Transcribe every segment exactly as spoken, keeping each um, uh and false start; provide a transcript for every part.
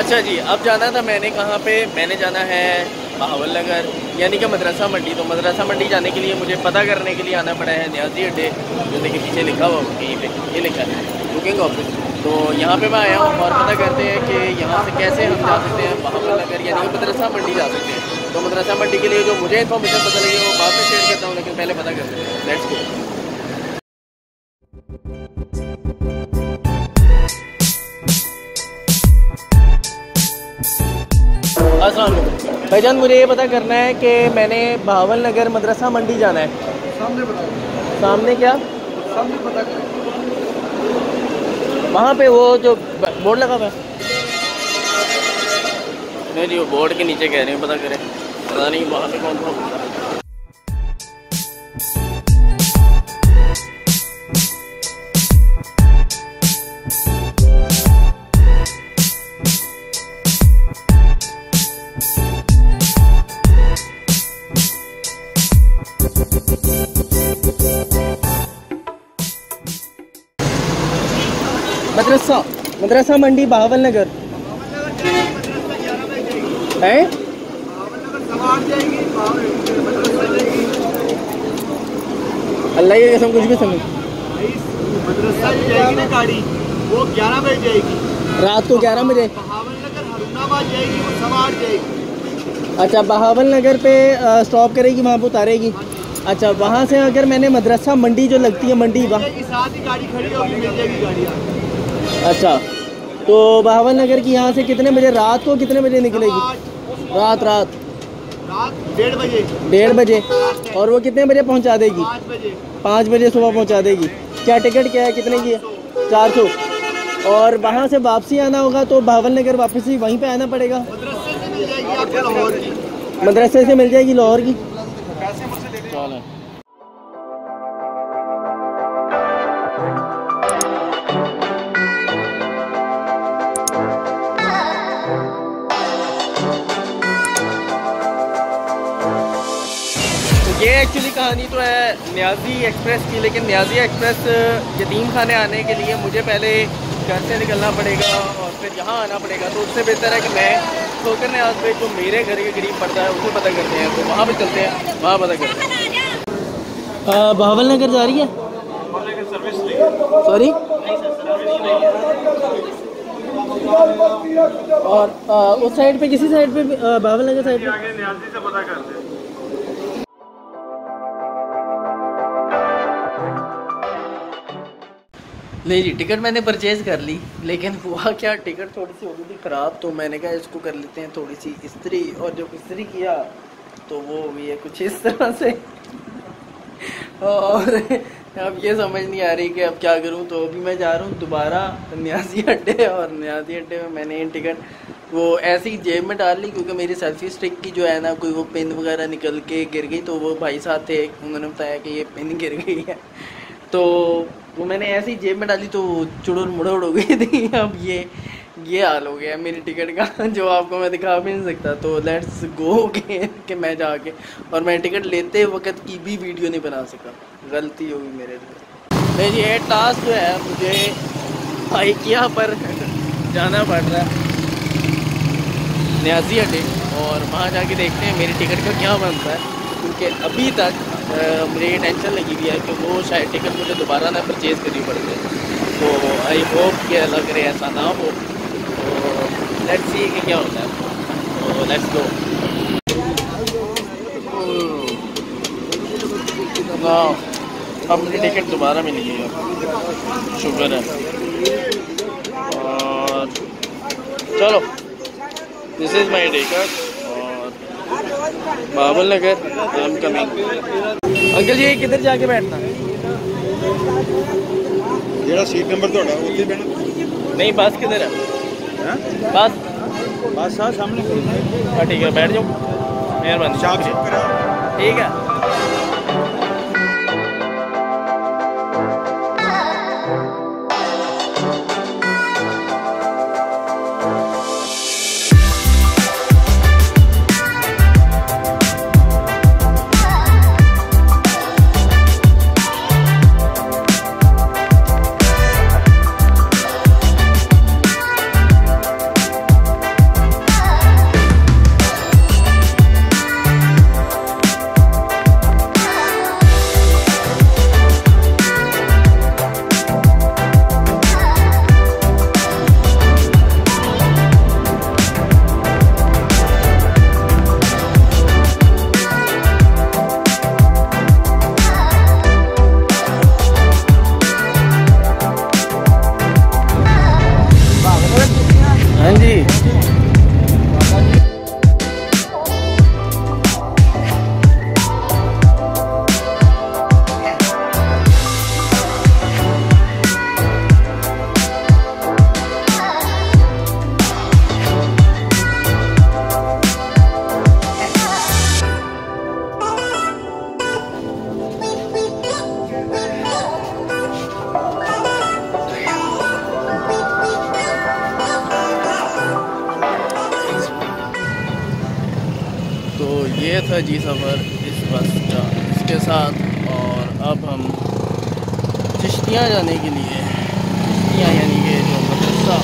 अच्छा जी, अब जाना था मैंने कहाँ पे, मैंने जाना है बहावल नगर यानी कि मदरसा मंडी। तो मदरसा मंडी जाने के लिए मुझे पता करने के लिए आना पड़ा है न्याजी अड्डे, जो देखिए पीछे लिखा हुआ कहीं पे, ये लिखा है बुकिंग ऑफिस। तो यहाँ पे मैं आया हूँ और पता करते हैं कि यहाँ से कैसे हम जा सकते हैं बहावल नगर यानी कि मदरसा मंडी जा सकते हैं। तो मदरसा मंडी के लिए जो मुझे इन्फॉर्मेशन पता लगी वो बाद में शेयर करता हूँ, लेकिन पहले पता करते हैं। Let's go. भाईजान, मुझे ये पता करना है कि मैंने बहावल नगर मदरसा मंडी जाना है। सामने बताओ। सामने क्या? सामने पता करो। वहाँ पे वो जो बोर्ड लगा हुआ है। नहीं जी, वो बोर्ड के नीचे कह रहे हैं पता करें, पता नहीं वहाँ पे कौन था। मदरसा मदरसा मंडी बहावल नगर है। अल्लाह की कसम कुछ भी समझ। मदरसा जाएगी ना गाड़ी, वो ग्यारह बजे जाएगी, रात को ग्यारह बजे। बहावल नगर हरुणाबाद जाएगी, वो सवा आठ जाएगी। अच्छा, बहावल नगर पे स्टॉप करेगी, वहाँ पे उतारेगी। अच्छा, वहाँ से अगर मैंने मदरसा मंडी जो लगती है मंडी, वहाँ साथ ही गाड़ी खड़ी होगी, मिल जाएगी गाड़ी। अच्छा, तो बहावल नगर की यहाँ से कितने बजे, रात को कितने बजे निकलेगी? रात रात रात डेढ़ बजे। डेढ़ बजे। और वो कितने बजे पहुँचा देगी? पाँच बजे। पाँच बजे सुबह पहुँचा देगी। क्या टिकट क्या है, कितने की है? चार सौ। और वहाँ से वापसी आना होगा तो बहावल नगर वापस ही वहीं पे आना पड़ेगा? मदरसे से मिल जाएगी आपको लाहौर की। मदरसे से मिल जाएगी लाहौर की। चलो। ये एक्चुअली कहानी तो है न्याजी एक्सप्रेस की, लेकिन न्याजी एक्सप्रेस यतीम खाने आने के लिए मुझे पहले घर से निकलना पड़ेगा और फिर यहाँ आना पड़ेगा। तो उससे बेहतर है कि मैं ठोकर न्याज पे जो मेरे घर के करीब पड़ता है उसे पता करते हैं। तो वहाँ पे चलते हैं, वहाँ पता करते हैं। बहावल नगर जा रही है सॉरी। और आ, उस साइड पे किसी साइड पे बहावल नगर साइड पे न्याजी से पता करते हैं। नहीं जी, टिकट मैंने परचेज़ कर ली, लेकिन हुआ क्या, टिकट थोड़ी सी हो गई थी ख़राब। तो मैंने कहा इसको कर लेते हैं थोड़ी सी इस्त्री, और जब इस्त्री किया तो वो हुई है कुछ इस तरह से। और अब ये समझ नहीं आ रही कि अब क्या करूं। तो अभी मैं जा रहा हूं दोबारा न्याजी अड्डे, और न्याजी अड्डे में मैंने इन टिकट वो ऐसी जेब में डाल ली, क्योंकि मेरी सेल्फी स्टिक की जो है ना, कोई वो पिन वगैरह निकल के गिर गई। तो वो भाई साहब थे, उन्होंने बताया कि ये पिन गिर गई है, तो वो मैंने ऐसे ही जेब में डाली तो चुड़ुर मुड़ुड़ हो गई थी। अब ये ये हाल हो गया मेरी टिकट का, जो आपको मैं दिखा भी नहीं सकता। तो लेट्स गो के कि मैं जाके, और मैं टिकट लेते वक्त की भी वीडियो नहीं बना सका, गलती होगी मेरे लिए। मेरी ये टास्क जो है, मुझे आइकिया पर जाना पड़ रहा है न्याजी अड्डे, और वहाँ जाके देखते हैं मेरी टिकट का क्या बनता है। क्योंकि अभी तक आ, मुझे ये टेंशन लगी हुई है कि वो शायद टिकट मुझे दोबारा ना परचेज़ करनी पड़ जाए। तो आई होप कि अल्लाह करे ऐसा ना हो। तो लेट्स सी कि क्या होता है। तो लेट्स गो। अब मुझे टिकट दोबारा मिल गई है, शुक्र है। और चलो, this is my ticket, Bahawalnagar I am coming. Uncle ji किधर जाके बैठना? जेड़ा सीट नंबर थोड़ा उत्थे बैठना। नहीं, बस किधर है? हां, बस बस आ सामने। हाँ ठीक है, बैठ जाओ, मेहरबानी। ठीक है। तो ये था जी सफ़र इस बस का इसके साथ। और अब हम चिश्तियाँ जाने के लिए, चिश्तियाँ यानी कि जो मदरसा,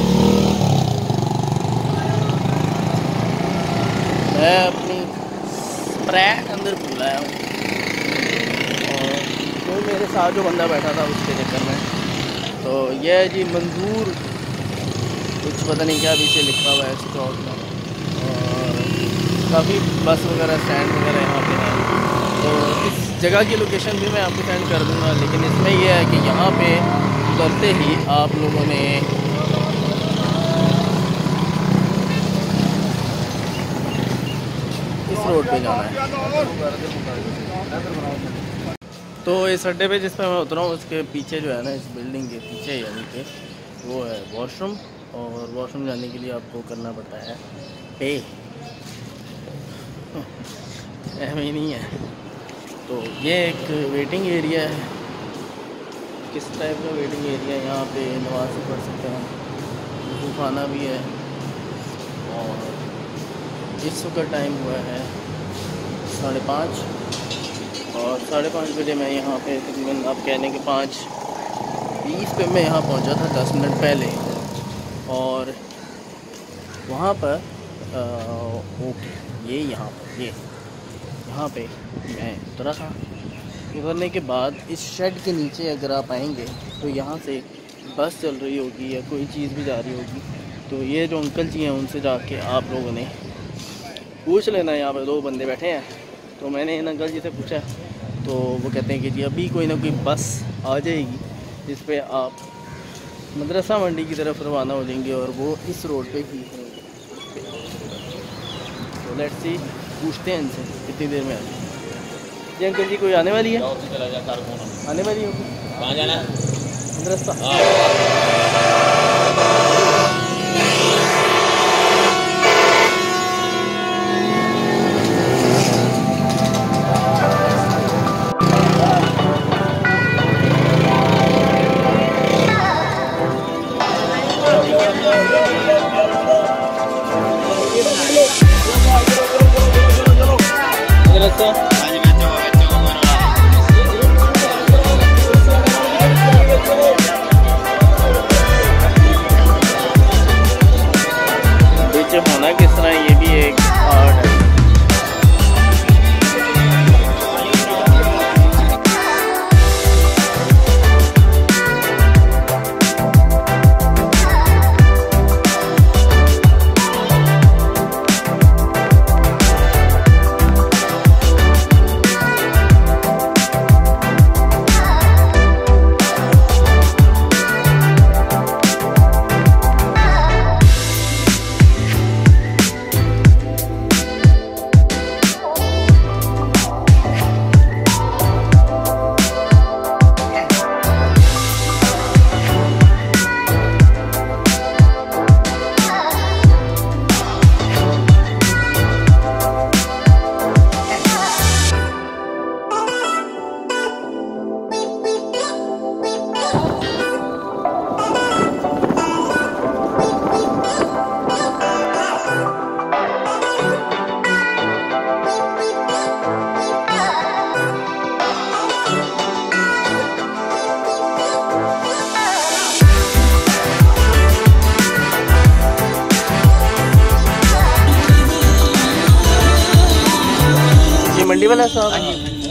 मैं अपनी स्प्रैट अंदर भूल आया हूँ और तो मेरे साथ जो बंदा बैठा था उसके चक्कर में। तो यह है जी मंजूर, कुछ पता नहीं क्या पीछे लिखा हुआ है स्टॉक का। और काफ़ी बस वगैरह स्टैंड वगैरह यहाँ पे हैं। तो इस जगह की लोकेशन भी मैं आपको सेंड कर दूँगा, लेकिन इसमें यह है कि यहाँ पे उतरते ही आप लोगों ने इस रोड पे जाना है। तो इस अड्डे पे जिस पर मैं उतरा हूँ उसके पीछे जो है ना, इस बिल्डिंग के पीछे यानी कि वो है वॉशरूम। और वॉशरूम जाने के लिए आपको करना पड़ता है पे, ऐसे ही नहीं है। तो ये एक वेटिंग एरिया है, किस टाइप का वेटिंग एरिया है। यहाँ पे नमाज से पढ़ सकते हैं, वज़ू खाना भी है। और इस वक्त टाइम हुआ है साढ़े पाँच और साढ़े पाँच बजे मैं यहाँ पे तकरीबन आप कहने के पाँच बीस पे मैं यहाँ पहुँचा था, दस मिनट पहले। और वहाँ पर ओके ये यहाँ पर ये यहाँ पे मैं उतरा था। उतरने के बाद इस शेड के नीचे अगर आप आएंगे तो यहाँ से बस चल रही होगी या कोई चीज़ भी जा रही होगी। तो ये जो अंकल जी हैं उनसे जाके आप लोगों ने पूछ लेना। यहाँ पे दो बंदे बैठे हैं, तो मैंने इन अंकल जी से पूछा तो वो कहते हैं कि जी अभी कोई ना कोई बस आ जाएगी जिस पे आप मदरसा मंडी की तरफ रवाना हो जाएंगे और वो इस रोड पे ही है। तो लेट्स सी, पूछते हैं इनसे कितनी देर में आ जाए। जी अंकल जी कोई आने वाली है? आने वाली होगी। कहाँ जाना है? मदरसा। होना किस तरह, ये भी एक आर्ट है। मंडी वाला साहब,